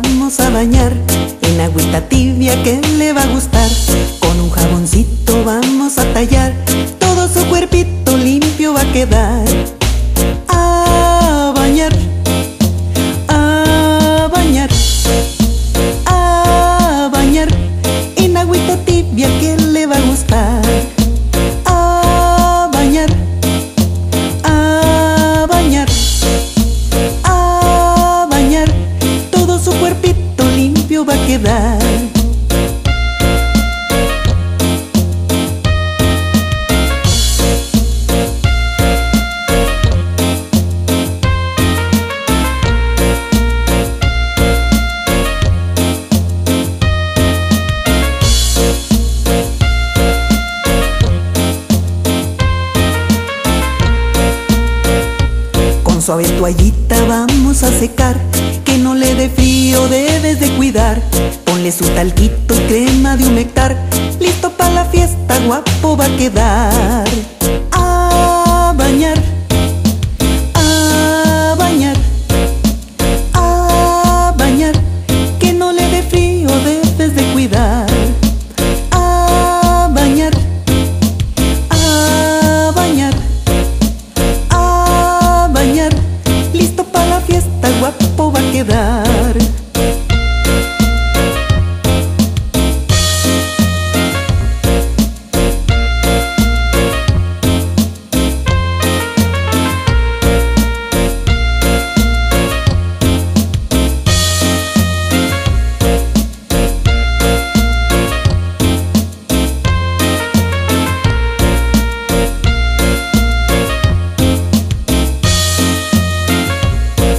vamos a bañar en agüita tibia que le va a gustar. Con un jaboncito vamos a tallar, todo su cuerpito limpio va a quedar. A bañar, a bañar, a bañar en agüita tibia que le va a gustar. A bañar, a bañar, a bañar, todo su cuerpito limpio va a quedar. Con suave toallita vamos a secar, que no le dé frío, debes de cuidar. Ponle su talquito y crema de humectar, listo para la fiesta, guapo va a quedar. A bañar, a bañar, a bañar, que no le dé frío, debes de cuidar. A bañar, a bañar, a bañar, listo para la fiesta, guapo va a quedar.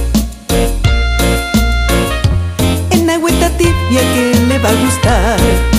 En agüita tibia que le va a gustar.